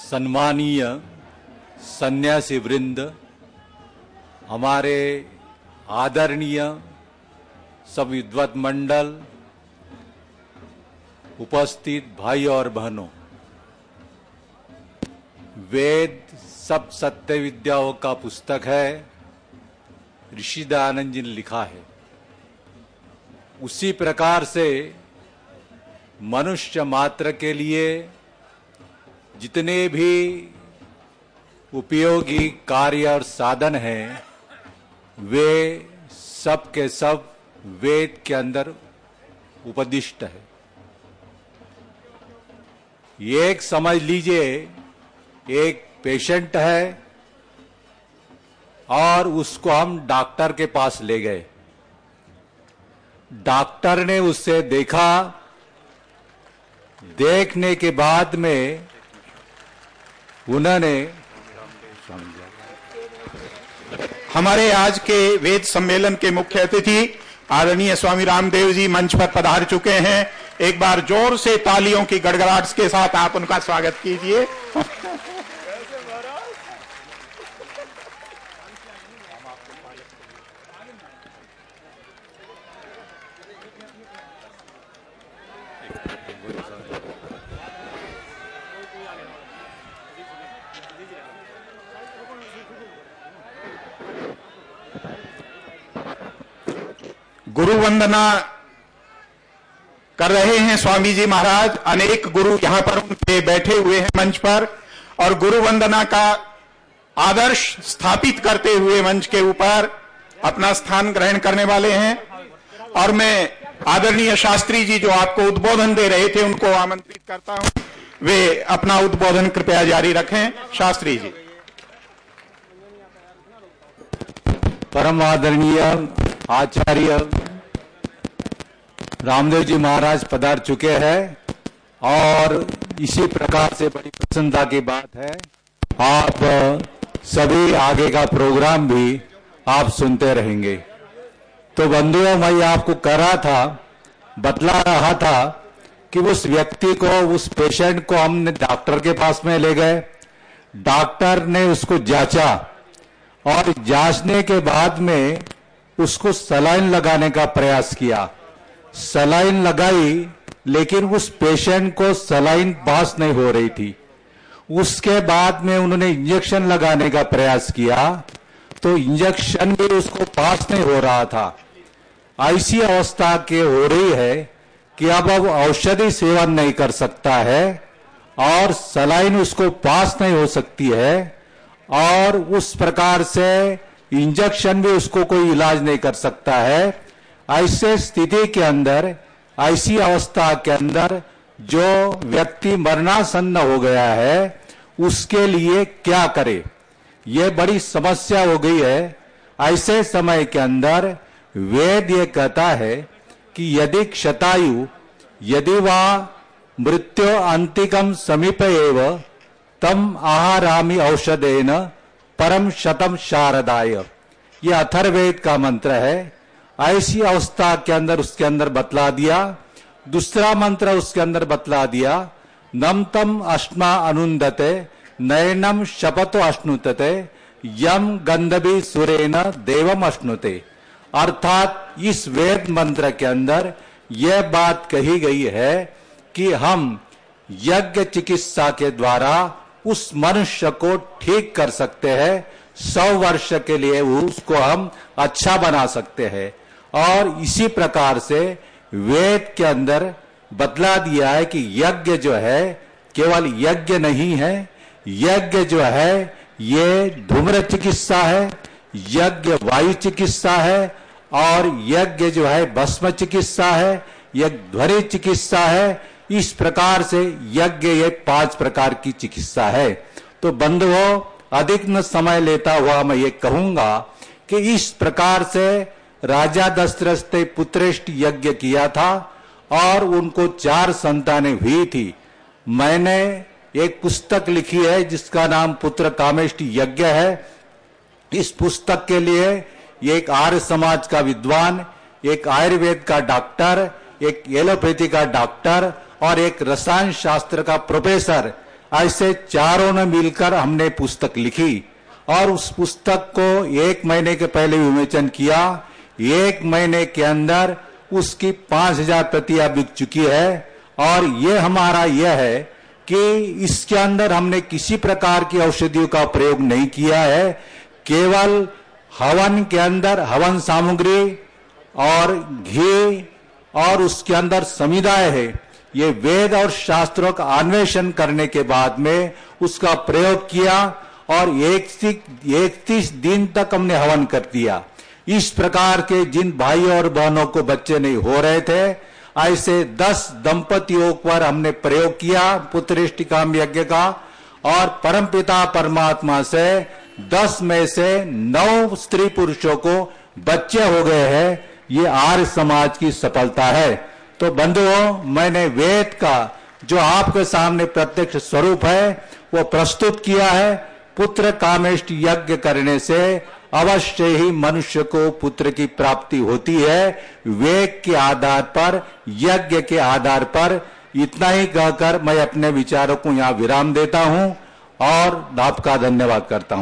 सम्मानीय सन्यासी वृंद, हमारे आदरणीय सब विद्वत मंडल, उपस्थित भाई और बहनों, वेद सब सत्य विद्याओं का पुस्तक है, ऋषि दयानंद जी ने लिखा है। उसी प्रकार से मनुष्य मात्र के लिए जितने भी उपयोगी कार्य और साधन हैं, वे सब के सब वेद के अंदर उपदिष्ट है। एक समझ लीजिए, एक पेशेंट है और उसको हम डॉक्टर के पास ले गए। डॉक्टर ने उससे देखा, देखने के बाद में उन्होंने हमारे आज के वेद सम्मेलन के मुख्य अतिथि आदरणीय स्वामी रामदेव जी मंच पर पधार चुके हैं। एक बार जोर से तालियों की गड़गड़ाहट के साथ आप उनका स्वागत कीजिए। गुरु वंदना कर रहे हैं स्वामी जी महाराज। अनेक गुरु यहां पर उनके बैठे हुए हैं मंच पर, और गुरु वंदना का आदर्श स्थापित करते हुए मंच के ऊपर अपना स्थान ग्रहण करने वाले हैं। और मैं आदरणीय शास्त्री जी जो आपको उद्बोधन दे रहे थे उनको आमंत्रित करता हूं, वे अपना उद्बोधन कृपया जारी रखें। शास्त्री जी। परम आदरणीय आचार्य रामदेव जी महाराज पधार चुके हैं, और इसी प्रकार से बड़ी प्रसन्नता की बात है, आप सभी आगे का प्रोग्राम भी आप सुनते रहेंगे। तो बंधुओं, मैं आपको कह रहा था, बतला रहा था कि उस व्यक्ति को, उस पेशेंट को हमने डॉक्टर के पास में ले गए। डॉक्टर ने उसको जांचा, और जांचने के बाद में उसको सलाइन लगाने का प्रयास किया। सलाइन लगाई, लेकिन उस पेशेंट को सलाइन पास नहीं हो रही थी। उसके बाद में उन्होंने इंजेक्शन लगाने का प्रयास किया, तो इंजेक्शन भी उसको पास नहीं हो रहा था। ऐसी अवस्था के हो रही है कि अब औषधि सेवन नहीं कर सकता है, और सलाइन उसको पास नहीं हो सकती है, और उस प्रकार से इंजेक्शन भी उसको कोई इलाज नहीं कर सकता है। ऐसे स्थिति के अंदर, ऐसी अवस्था के अंदर जो व्यक्ति मरणासन्न हो गया है, उसके लिए क्या करे, ये बड़ी समस्या हो गई है। ऐसे समय के अंदर वेद ये कहता है कि यदि क्षतायु यदि वह मृत्यु अंतिकम समीप एव तम आहारामि औषधेन परम शतम शारदाय, ये अथर्ववेद का मंत्र है। ऐसी अवस्था के अंदर उसके अंदर बतला दिया। दूसरा मंत्र उसके अंदर बतला दिया, नम तम अश्मा अनुन्दते नयनम शपतो अश्नुतते यम गंधभी सुरेन देवम अश्नुते। अर्थात इस वेद मंत्र के अंदर यह बात कही गई है कि हम यज्ञ चिकित्सा के द्वारा उस मनुष्य को ठीक कर सकते हैं। 100 वर्ष के लिए उसको हम अच्छा बना सकते हैं। और इसी प्रकार से वेद के अंदर बतला दिया है कि यज्ञ जो है केवल यज्ञ नहीं है, यज्ञ जो है ये धूम्र चिकित्सा है, यज्ञ वायु चिकित्सा है, और यज्ञ जो है भस्म चिकित्सा है, यज्ञ ध्वनि चिकित्सा है। इस प्रकार से यज्ञ ये 5 प्रकार की चिकित्सा है। तो बंधुओं, अधिक न समय लेता हुआ मैं ये कहूंगा कि इस प्रकार से राजा दशरथ ने पुत्रेष्ट यज्ञ किया था, और उनको 4 संतानें हुई थी। मैंने एक पुस्तक लिखी है जिसका नाम पुत्र कामेष्टि यज्ञ है। इस पुस्तक के लिए एक आर्य समाज का विद्वान, एक आयुर्वेद का डॉक्टर, एक एलोपैथी का डॉक्टर और एक रसायन शास्त्र का प्रोफेसर ऐसे चारों ने मिलकर हमने पुस्तक लिखी और उस पुस्तक को 1 महीने के पहले विमोचन किया। 1 महीने के अंदर उसकी 5000 प्रतियां बिक चुकी है और ये हमारा यह है कि इसके अंदर हमने किसी प्रकार की औषधियों का प्रयोग नहीं किया है। केवल हवन के अंदर हवन सामग्री और घी और उसके अंदर समुदाय है। ये वेद और शास्त्रों का अन्वेषण करने के बाद में उसका प्रयोग किया और 31 दिन तक हमने हवन कर दिया। इस प्रकार के जिन भाइयों और बहनों को बच्चे नहीं हो रहे थे, ऐसे 10 दंपतियों पर हमने प्रयोग किया पुत्रेष्टिकाम यज्ञ का और परमपिता परमात्मा से 10 में से 9 स्त्री पुरुषों को बच्चे हो गए हैं। ये आर्य समाज की सफलता है। तो बंधुओं, मैंने वेद का जो आपके सामने प्रत्यक्ष स्वरूप है वो प्रस्तुत किया है। पुत्र कामेष्टि यज्ञ करने से अवश्य ही मनुष्य को पुत्र की प्राप्ति होती है। वेद के आधार पर, यज्ञ के आधार पर। इतना ही कहकर मैं अपने विचारों को यहाँ विराम देता हूँ और आपका धन्यवाद करता हूँ।